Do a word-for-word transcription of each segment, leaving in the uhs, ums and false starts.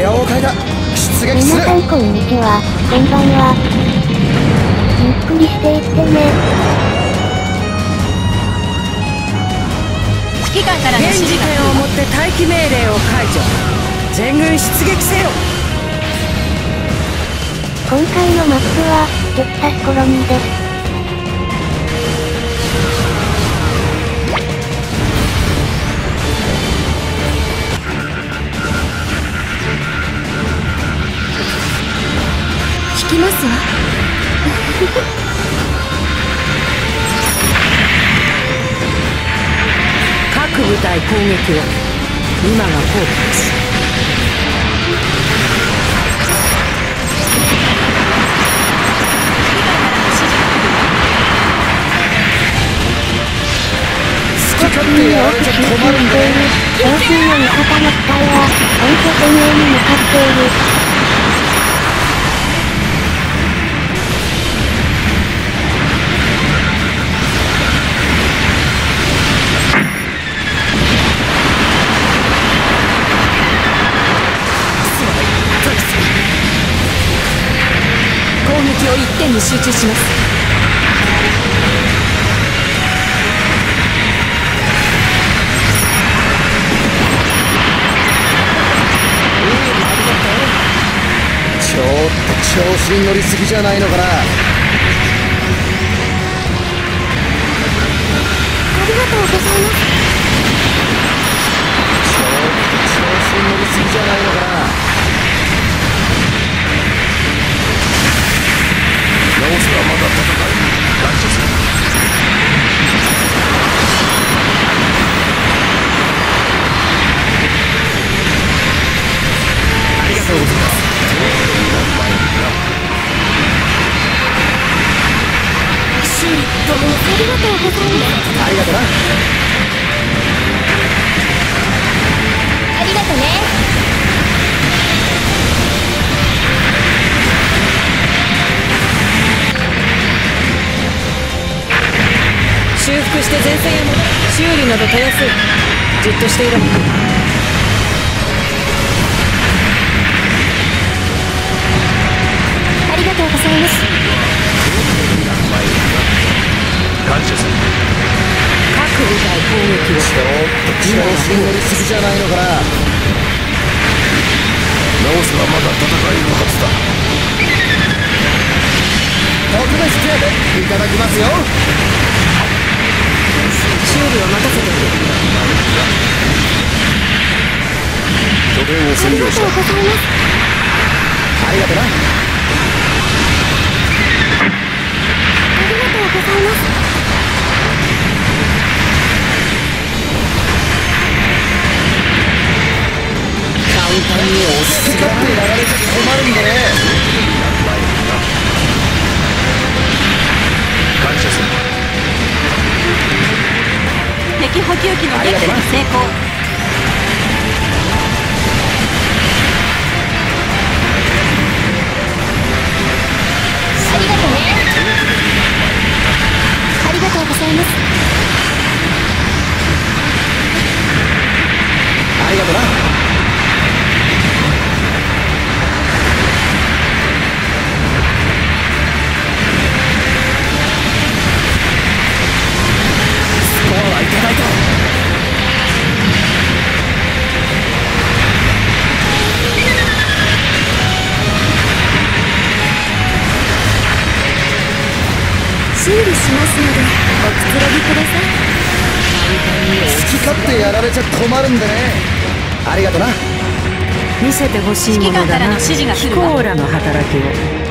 了解だ。出撃する。 皆さんこんにちは、こんばんは。ゆっくりしていってね。 指揮官からの指示が来る。現時点をもって待機命令を解除。全軍出撃せよ。 今回のマップは、テキサスコロニーです。 聞きますわ。 各部隊攻撃を。今が効果です。 国民に多く集中している少数の味方の機体は、本拠点へに向かっている。 攻撃を一点に集中します。 ちょっと調子に乗りすぎじゃないのかな。ありがとうございます。 ちょっと調子に乗りすぎじゃないのかな。直すはまだ戦い感謝する。ありがとうございます。 修理どうもありがとうございます。 ありがとな。 ありがとね。 修復して前線へ戻る。修理などたやすい。じっとしていろ。 ありがとうございます。 感謝する。 各部隊攻撃を。 ちょっと調子に乗りすぎじゃないのかな。直すはまだ戦えるはずだ。特別手当いただきますよ。 修理は任せてくれ。 拠点を占領した。 ありがとうございます。 ありがとな。 ありがとうございます。 簡単に押し付かってやられちゃ困るんだね。感謝する。 敵補給機の撃破に成功。 ありがとね。ありがとうございます。 ありがとな。スコアはいただいた。 修理しますので、おくつろぎください。 好き勝手やられちゃ困るんでね。ありがとな。 見せてほしいものだな。ヒコーラの働きを。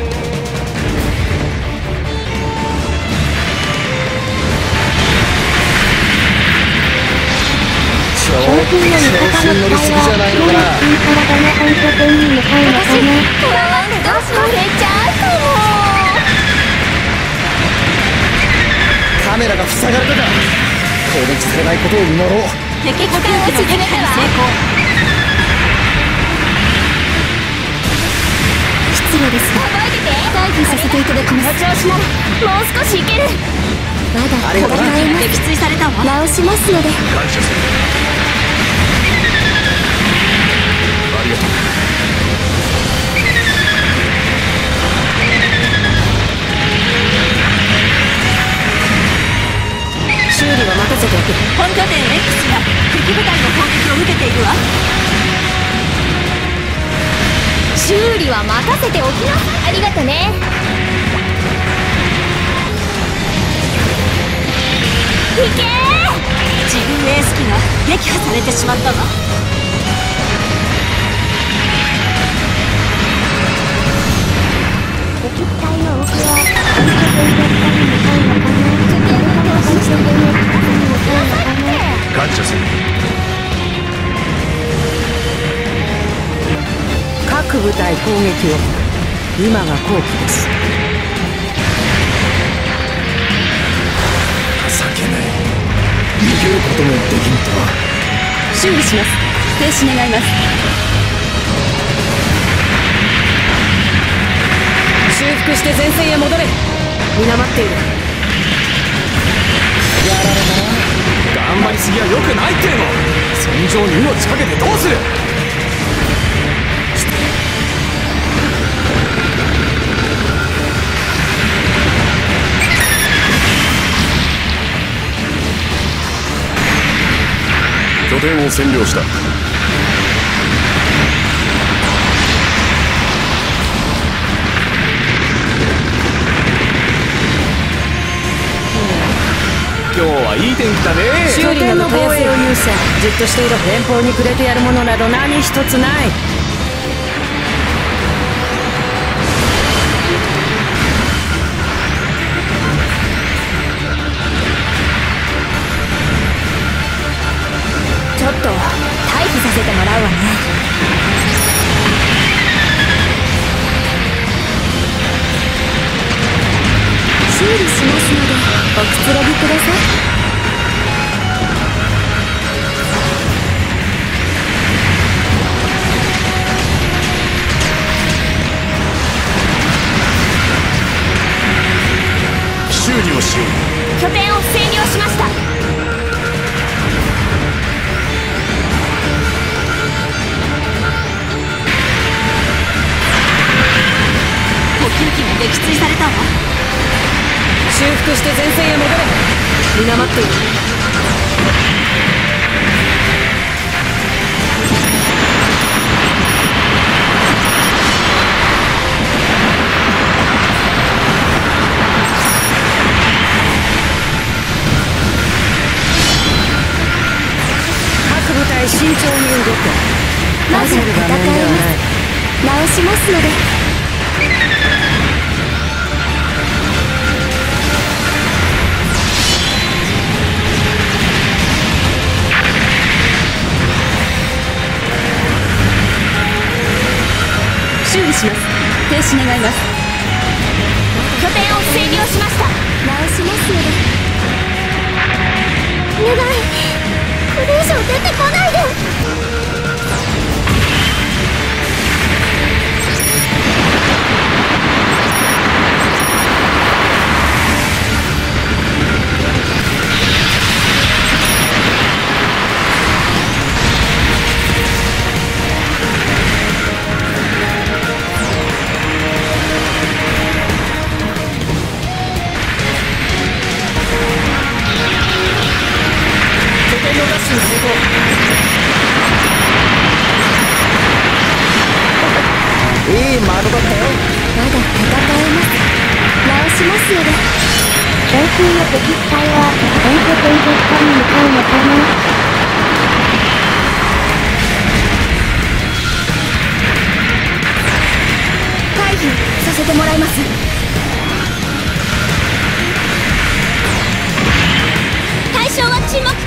ちょっと調子に乗りすぎじゃないのかな。 体の本拠点に向かうのかな。 私、不安がそれちゃうかも。 カメラが塞がれたか。攻撃されないことを祈ろう。 敵補給機の撃破に成功。 失礼ですが、退避させていただきます。調子ならもう少しいける。まだ戦えます。 撃墜されたわ。 直しますので。 感謝する。ありがとう。 理は任せておきなさい。ありがとね。行けー。 自分エース機が撃破されてしまったわ。 敵機体の多くは本拠点絶対に向かうのかな。拠点を放置して向かうのかな。 感謝する。 各部隊攻撃を。今が好機です。 情けない。逃げることもできんとは。 修理します。停止願います。 修復して前線へ戻れ。皆待っている。 やられたな。 頑張りすぎは良くないっての。戦場に命かけてどうする。 拠点を占領した。 今日はいい天気だね。 修理などたやすいを優先。じっとしていろ。連邦にくれてやるものなど何一つない。 ちょっと退避させてもらうわね。修理しますのでおくつろぎください。 修理をしよう。 拠点を占領しました。 補給機も撃墜されたわ。 修復して前線へ戻れ。皆待っている。各部隊慎重に動け。 まず戦います。直しますので。 修理します。停止願います。 拠点を占領しました。直しますので。お願い、これ以上出てこないで。 いい窓だったよ。 まだ戦えます。直しますので。 最近の敵機体は本拠点絶対に向かうのかな。 退避させてもらいます。対象は沈黙。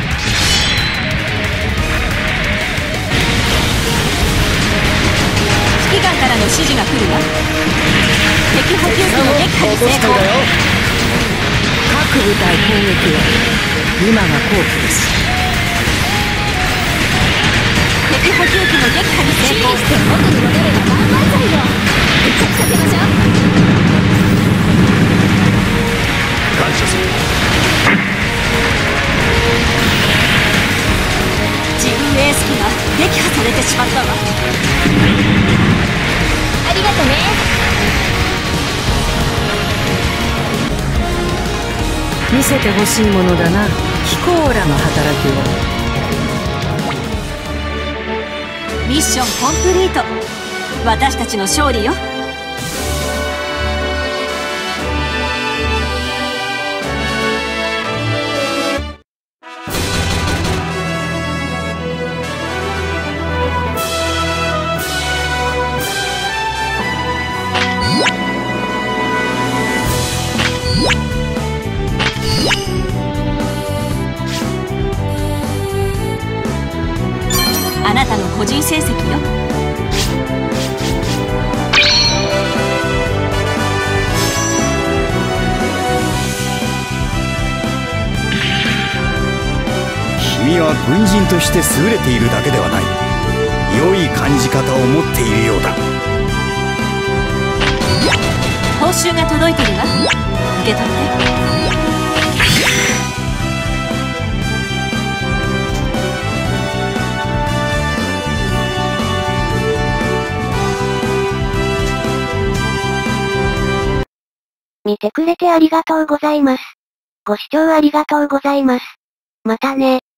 指揮官からの指示が来るわ。敵補給機の撃破に成功。 各部隊攻撃は。今が好機です。 敵補給機の撃破に成功。 修理して元に戻れば万々歳よ。復活させましょう。 感謝する。 自分エース機が撃破されてしまったわ。 ありがとね。 見せてほしいものだな。キコーラの働きを。 ミッションコンプリート。 私たちの勝利よ。あなたの個人成績よ。 君は軍人として優れているだけではない。良い感じ方を持っているようだ。 報酬が届いてるわ。受け取って。 見てくれてありがとうございます。ご視聴ありがとうございます。またね。